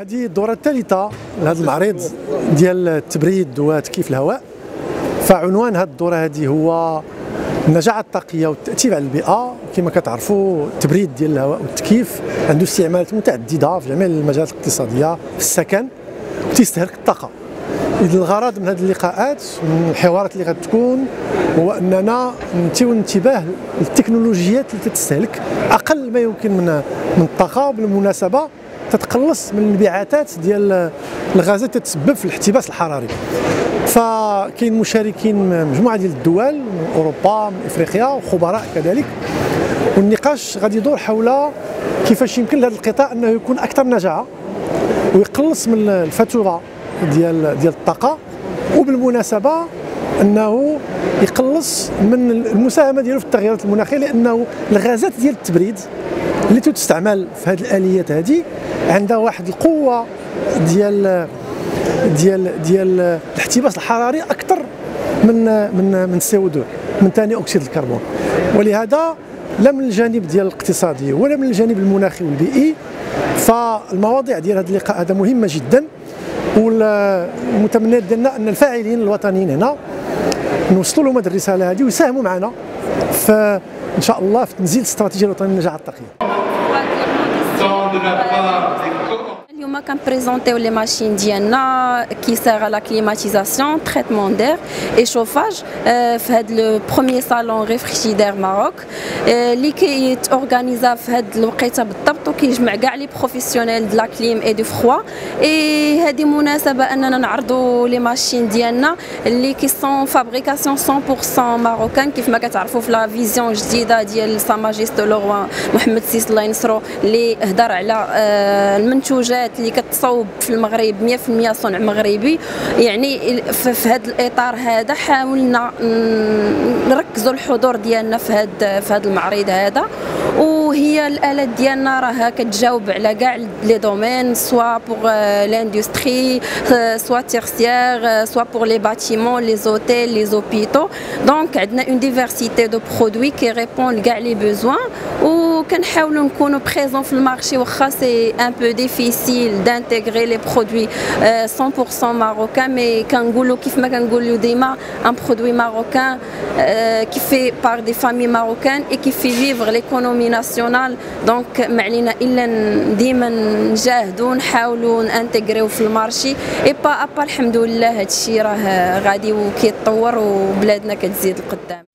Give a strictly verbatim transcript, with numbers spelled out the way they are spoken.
هذه الدورة الثالثة لهذا المعرض ديال التبريد وتكييف الهواء. فعنوان هذه الدورة هذه هو النجاعة الطاقية والتأثير على البيئة. كما كتعرفوا التبريد ديال الهواء والتكييف عنده استعمالات متعددة في جميع المجالات الاقتصادية في السكن وتستهلك الطاقة. إذا الغرض من هذه اللقاءات من الحوارات اللي غتكون هو أننا ننتبهوا الانتباه للتكنولوجيات اللي تستهلك أقل ما يمكن من من الطاقة، وبالمناسبة تتقلص من الانبعاثات ديال الغازات تتسبب في الاحتباس الحراري. فكاين مشاركين من مجموعه ديال الدول من اوروبا من افريقيا وخبراء كذلك، والنقاش غادي يدور حول كيفاش يمكن لهذا القطاع انه يكون اكثر نجاعه ويقلص من الفاتوره ديال ديال الطاقه، وبالمناسبه انه يقلص من المساهمه ديالو في التغيرات المناخيه، لانه الغازات ديال التبريد اللي تستعمل في هذه الاليات هذه عندها واحد القوه ديال ديال ديال الاحتباس الحراري اكثر من من من سي او اثنين، من ثاني اكسيد الكربون. ولهذا لا من الجانب ديال الاقتصادي ولا من الجانب المناخي والبيئي فالمواضيع ديال هذا اللقاء هذا مهمه جدا، والمتمنيات ديالنا ان الفاعلين الوطنيين هنا نوصلوا لهم هذه الرساله هذه ويساهموا معنا في ان شاء الله في تنزيل الاستراتيجيه الوطنيه للنجاعه الطاقيه. اليوم كنبريزونطيو لي ماشين ديالنا كي سيغ لا كليماتيزاسيون تريتمون دير اي شوفاج في هذا لو بروميير صالون ريفريجيدير ماروك اللي كيتورغانيزا في هذا الوقيته بالضبط وكيجمع كاع لي بروفيسيونيل دو لا كليم اي دو فروا. اي هذه مناسبه اننا نعرضوا لي ماشين ديالنا اللي كي سون فابريكاسيون مية بالمية ماروكان، كيف ما كتعرفوا في لا فيزيون جديده ديال سا ماجيست لو روا محمد سيس الله ينصرو اللي هضر على المنتوجات اللي كتصوب في المغرب مية بالمية صنع مغربي. يعني في هذا الاطار هذا حاولنا نركزوا الحضور ديالنا في هذا في هذا المعرض هذا، وهي الالات ديالنا راها كتجاوب على كاع لي دومين سوا بور لاندستري سوا تيرسيير سوا بور لي باتيمون لي زوتيل لي زوبيتو. دونك عندنا اون ديفيرسيتي دو برودوي كي ريبون لكاع لي بوزوان، وكنحاولوا نكونوا بريزون في المارشي واخا سي ان بو ديفيسيل d'intégrer les produits euh, cent pour cent marocains, mais كنقولوا كيف ما كنقولوا ديما un produit marocain euh, qui fait par des familles marocaines et qui fait vivre l'économie nationale. donc ما علينا الا ديما نجاهدوا نحاولوا نانتيغريو في المارشي اي با ابا. الحمد لله هذا الشيء راه غادي وكيتطور وبلادنا كتزيد القدام.